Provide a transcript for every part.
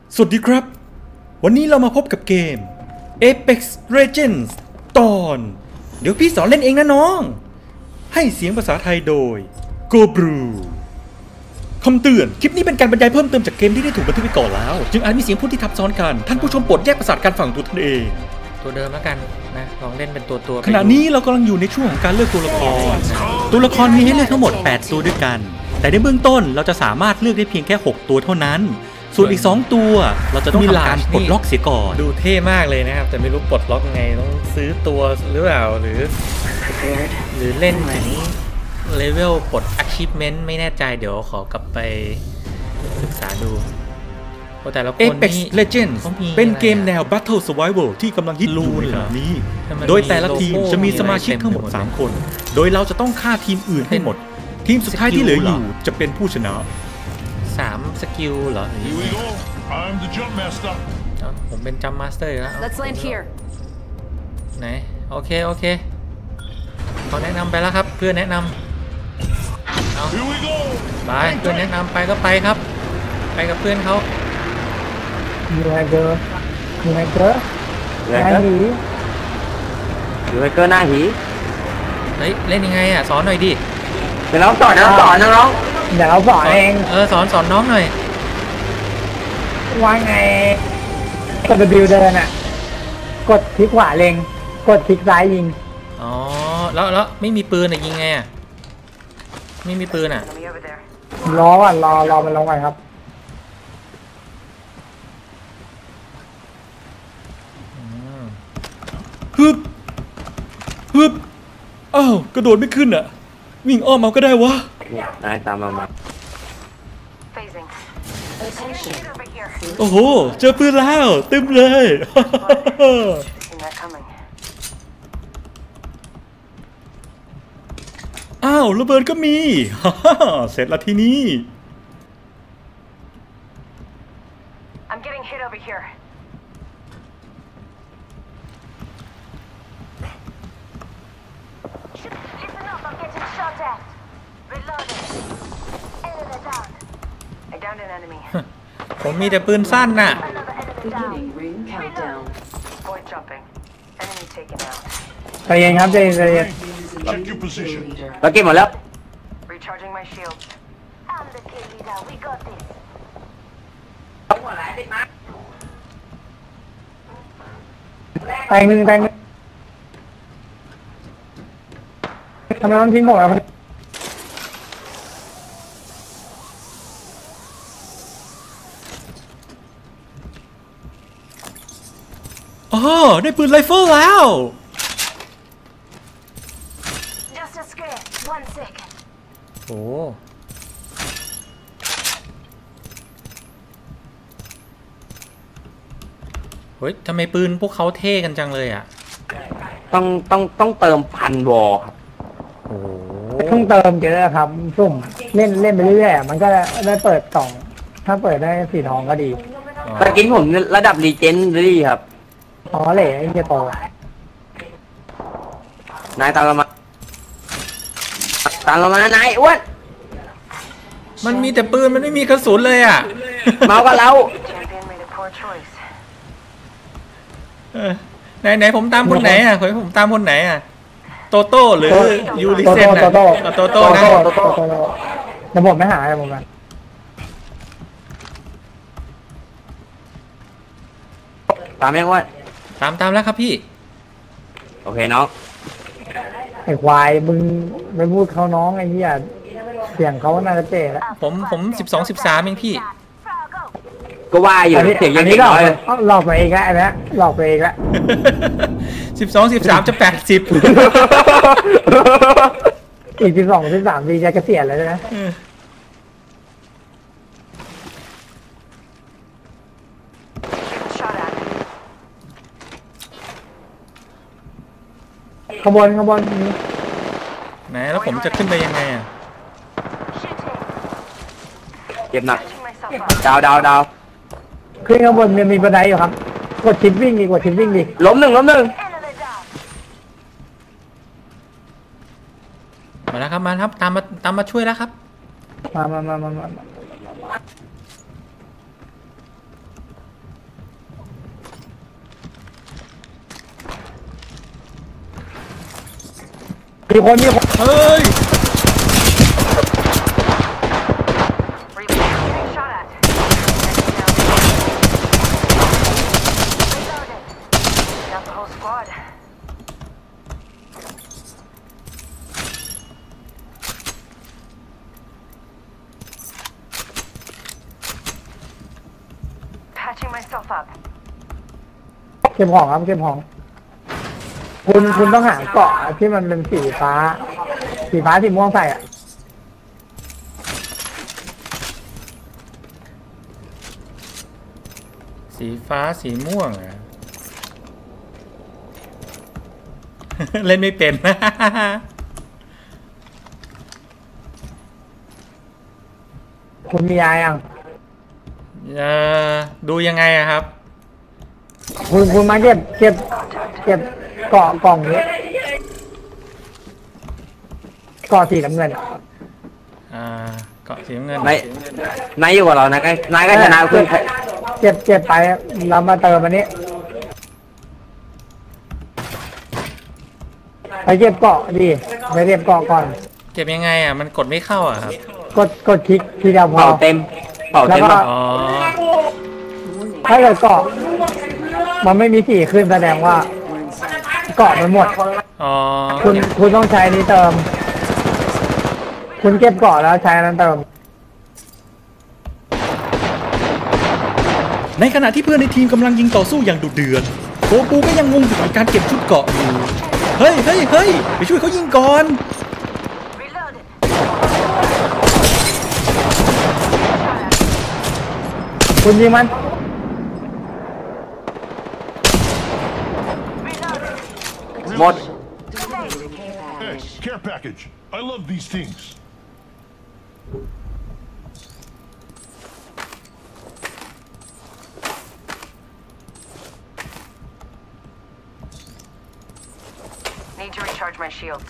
สวัสดีครับวันนี้เรามาพบกับเกม Apex Legends ตอนเดี๋ยวพี่สอนเล่นเองนะน้องให้เสียงภาษาไทยโดย Gobru คำเตือนคลิปนี้เป็นการบรรยายเพิ่มเติมจากเกมที่ได้ถูกบันทึกไว้ก่อนแล้วจึงอาจมีเสียงพูดที่ทับซ้อนกันท่านผู้ชมโปรดแยกประสาทการฟังตัวท่านเองตัวเดิมแล้วกันนะลองเล่นเป็นตัวขณะนี้เรากำลังอยู่ในช่วงของการเลือกตัวละครมีให้เลือกทั้งหมด8ตัวด้วยกันแต่ในเบื้องต้นเราจะสามารถเลือกได้เพียงแค่6ตัวเท่านั้นส่วนอีก2ตัวเราจะต้องทำการปลดล็อกเสียก่อนดูเท่มากเลยนะครับแต่ไม่รู้ปลดล็อกยังไงต้องซื้อตัวหรือเปล่าหรือเล่นถึงเลเวลปลด achievement ไม่แน่ใจเดี๋ยวขอกลับไปศึกษาดูแต่ละคน Apex Legends เป็นเกมแนว Battle Survival ที่กำลังฮิตอยู่ในขณะนี้โดยแต่ละทีมจะมีสมาชิกทั้งหมด3คนโดยเราจะต้องฆ่าทีมอื่นให้หมดทีมสุดท้ายที่เหลืออยู่จะเป็นผู้ชนะ 3 สกิลเหรอผมเป็นจัมป์มาสเตอร์แล้วไหนโอเคเขาแนะนำไปแล้วครับเพื่อนแนะนำเอาไปเพื่อนแนะนำไปก็ไปครับไปกับเพื่อนเขาอยู่ไฮเกอร์หน้าหีอยู่ไฮเกอร์หน้าหีเฮ้ยเล่นยังไงอ่ะสอนหน่อยดิเดี๋ยวเราสอนน้องเดี๋ยวเราสอนเองสอนน้องหน่อยว่าไงกด W เดินอ่ะกดคลิกขวาเล็งกดคลิกซ้ายยิงอ๋อแล้วไม่มีปืนอ่ะยิงไงอ่ะไม่มีปืนอ่ะรอมันลงไปครับฮึบอ้าวกระโดดไม่ขึ้นอ่ะวิ่งอ้อมเอาก็ได้วะนายตามมาโอ้โหเจอปืนแล้วตึมเลยอ้าวระเบิดก็มีเสร็จละทีนี้ผมมีแต่ปืนสั้นน่ะใจเย็นครับใจเย็นเราเก็บหมดแล้วแตงหนึ่งทำไมต้องทิ้งหมดอ่ะอ๋อได้ปืนไรเฟิลแล้วโอ้เฮ้ยทำไมปืนพวกเขาเท่กันจังเลยอ่ะต้องเติม1,000 วอลครับโอ้ต้องเติมเยอะครับซุ่มเล่นไปเรื่อยๆมันก็ได้เปิดกล่องถ้าเปิดได้สีทองก็ดีตะกินผมระดับรีเจนรี่ครับอ๋อเลยไอ้เหี้ยโตนายตามเรามานายอ้วนมันมีแต่ปืนมันไม่มีกระสุนเลยอ่ะเมากับเราไหนผมตามคนไหนอ่ะผมตามคนไหนอ่ะโตโต้หรือยูริเซนอ่ะโตโต้นะเดี๋ยวผมไม่หาเลยผมนะตามยังอ้วนตามแล้วครับพี่โอเคน้องไอ้ควายมึงไม่พูดเขาน้องไอ้เหี้ยเสียงเขาน่าจะเจ๋แล้วผม12-13เองพี่ก็ว่าอยู่เสียงยังนี้หลอกไปเองแล้วนะหลอกไปเองแล้ว 12-13จะ80 อีก12-13ปีจะเกษียณแล้วนะขบวนนี้ไหนแล้วผมจะขึ้นไปยังไงอ่ะเก็บหนักดาวขึ้นขบวนมีบันไดอยู่ครับกดชิปวิ่งดิล้มหนึ่งมาแล้วครับตามมาช่วยแล้วครับมามีคนเฮ้ยเก็บของครับเก็บของคุณต้องหาเกาะที่มันเป็นสีฟ้าสีม่วงใส่อ่ะสีฟ้าสีม่วงอะเล่นไม่เป็นคุณมียายังดูยังไงอะครับคุณมาเก็บเกาะกล่องนี้เกาะสีน้ำเงินเกาะสีน้ำเงินนายอยู่กับเรานะนายก็ชนะเพื่อนเก็บไปเรามาเติมอันนี้ไปเก็บเกาะดิไปเก็บเกาะก่อนเก็บยังไงอ่ะมันกดไม่เข้าอ่ะครับกดคลิกทีเดียวพอเต็มแล้วก็ถ้าเกิดเกาะมันไม่มีสีขึ้นแสดงว่าเกาะมันหมดคุณต้องใช้นี้เติมคุณเก็บเกาะแล้วใช้นั้นเติมในขณะที่เพื่อนในทีมกำลังยิงต่อสู้อย่างดุเดือดโกบูก็ยังงงอยู่กับการเก็บชุดเกาะอยู่เฮ้ยไปช่วยเขายิงก่อนคุณยิงมันหมด Care package. I love these things. Need to recharge my shields.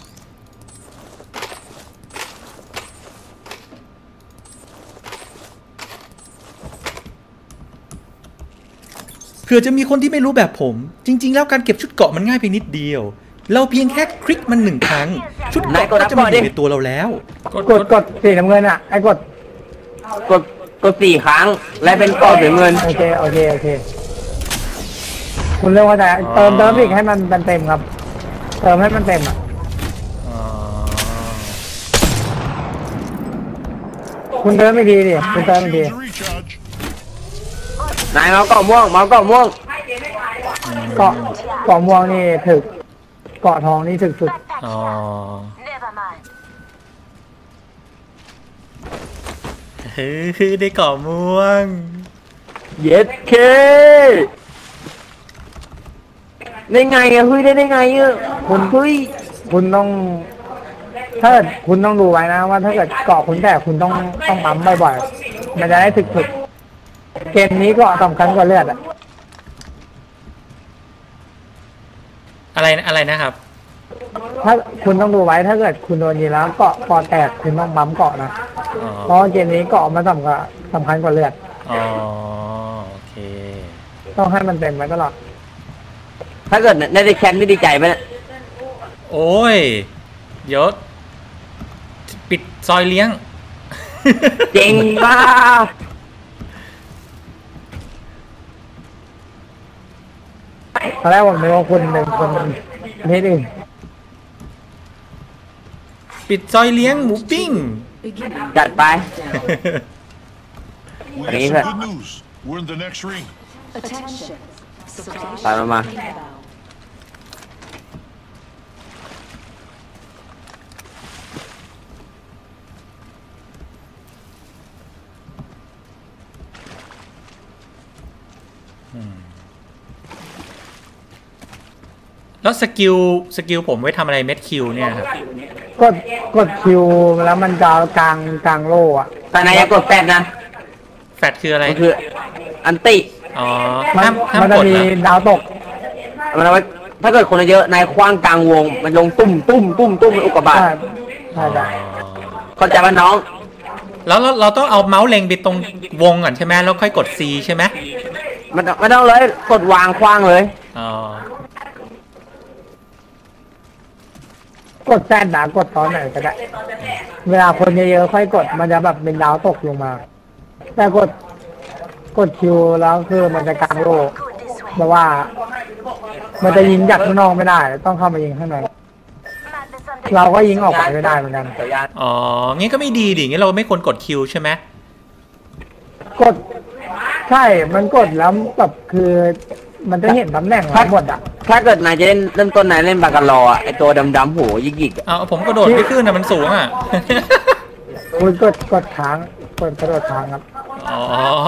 เผื่อจะมีคนที่ไม่รู้แบบผมจริงๆแล้วการเก็บชุดเกาะมันง่ายเพียงนิดเดียวเราเพียงแค่คลิกมัน1 ครั้งชุดเกาะก็จะมาอยู่ในตัวเราแล้วกดสีน้ำเงินอ่ะไอ้กด4 ครั้งและเป็นเกาะสีเงินโอเคคุณเรียกว่าแต่เติมอีกให้มันเต็มครับเติมให้มันเต็มอ่ะคุณเติมไม่ดีดิคุณเติมไม่ดีนายเกาะม่วงเกาะม่วงนี่ถึกเกาะทองนี่ถึกสุดได้เกาะม่วงเย็ดเคได้ไงอะได้ไงอะคุณต้องถ้าคุณต้องดูไว้นะว่าถ้าเกิดเกาะคุณแต่คุณต้องปั๊มบ่อยๆมันจะได้ถึกเกมนี้ก็สำคัญกว่าเลือดอะอะไรนะครับถ้าคุณต้องดูไว้ถ้าเกิดคุณโดนยิงแล้วเกาะปอดแตกคุณต้องปั๊มเกาะนะเพราะเกมนี้เกาะมันสำคัญกว่าเลือดโอเคต้องให้มันเต็มไว้ตลอดถ้าเกิดได้แชมป์นี่ดีใจไหมเนี่ยโอ้ยเดี๋ยวปิดซอยเลี้ยงเจ๋งมากตอนแรกผมนึกว่าคุณเป็นคนนิดนึงปิดซอยเลี้ยงหมูปิ้งจัดไปนี่ครับตามมาแล้วสกิลผมไว้ทำอะไรเม็ดคิวเนี่ยครับกดคิวแล้วมันจะกลางโล่อะแต่นายกดแฟดนะแฟดคืออะไรคืออันติมันจะมีดาวตกมันเอาไว้ถ้าเกิดคนเยอะนายคว้างกลางวงมันลงตุ้มอุกกาบาตใช่เข้าใจป่ะน้องแล้วเราต้องเอาเมาส์เล็งไปตรงวงก่อนใช่ไหมแล้วค่อยกด C ใช่ไหมมันไม่ต้องเลยกดวางคว้างเลยกดแซดนะกดตอนไหนก็ได้เวลาคนเยอะๆค่อยกดมันจะแบบเป็นดาวตกลงมาแต่กดคิวแล้วคือมันจะกลางโลกเพราะว่ามันจะยิงจากข้างนอกไม่ได้ต้องเข้ามายิงข้างในเราก็ยิงออกไปไม่ได้เหมือนกันอ๋องี้ก็ไม่ดีดิงี้เราไม่ควรกดคิวใช่ไหมกดใช่มันกดแล้วแบบคือมันจะเห็นตำแหน่งทั้งหมดอ่ะถ้าเกิดนายจะเล่นเริ่มต้นนายเล่นบาการอไอตัวดำๆหัวยิกๆเอาผมกระโดดไม่ขึ้นนะมันสูงอ่ะคุณกดค้างกดกระโดดค้างครับอ๋อ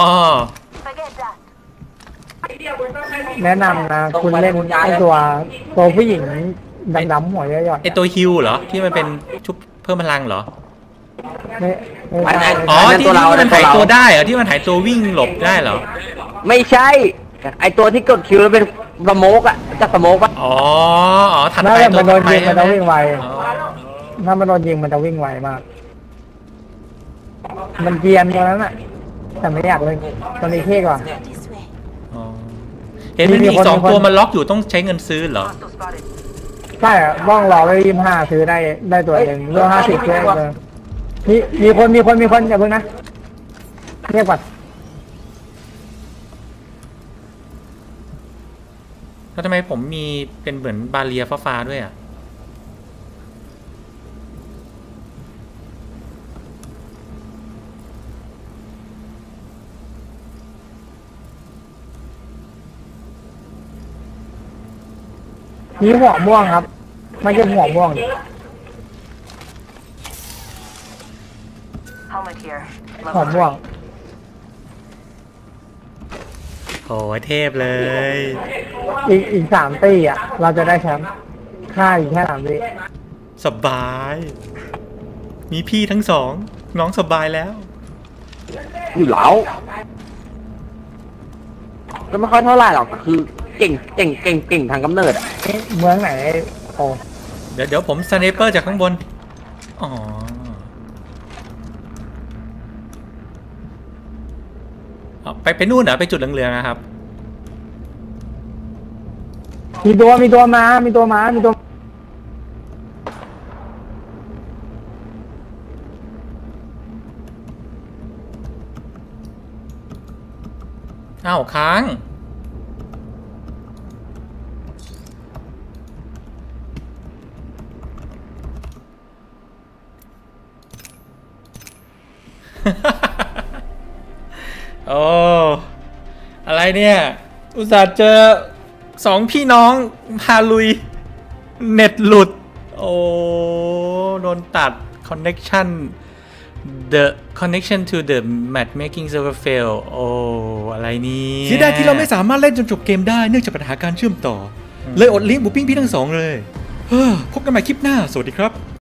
แนะนำนะคุณเล่นไอตัวผู้หญิงดำๆหัวย่อยๆไอตัวฮิวเหรอที่มันเป็นชุบเพิ่มพลังเหรออ๋อที่มันถ่ายตัวได้เหรอที่มันถ่ายตัววิ่งหลบได้เหรอไม่ใช่ไอตัวที่กดคิวแล้วเป็นสโมกอะจะสโมกปะอ๋อถัดไปตัวโดนยิงมันจะวิ่งไวถ้ามันโดนยิงมันจะวิ่งไวมากมันเกียนตัวนั้นอะแต่ไม่อยากเลยตอนนี้เท่กว่าเห็นมันมี2ตัวมันล็อกอยู่ต้องใช้เงินซื้อเหรอใช่บ้องรอไว้25ซื้อได้ตัวเองเรื่อง50ซื้อเลยมีคนอย่าเพิ่งนะเรียกก่อนแล้วทำไมผมมีเป็นเหมือนบาเรียฟ้าๆด้วยอ่ะมีหัวม่วงครับมันจะหัวม่วงหัวม่วงโอ้ยเทพเลยอีก3 ตีอ่ะเราจะได้แชมป์ค่าอีกแค่3 ตีสบายมีพี่ทั้ง2น้องสบายแล้วอยู่แล้วก็ไม่ค่อยเท่าไหร่หรอกคือเก่งทางกำเนิดเมืองไหนโอ้เดี๋ยวผมสไนเปอร์จากข้างบนอ๋อไปนู่นเหรอไปจุดเหลืองๆนะครับมีตัวมาอ้าวค้างโอ้อะไรเนี่ยอุตส่าห์เจอ2 พี่น้องพาลุยเน็ตหลุดโอ้โดนตัด connection the connection to the matchmaking server fail โอ้อะไรนี่เสียดายที่เราไม่สามารถเล่นจนจบเกมได้เนื่องจากปัญหาการเชื่อมต่อเลยอดเลี้ยงหมูปิ้งพี่ทั้ง2เลยพบกันใหม่คลิปหน้าสวัสดีครับ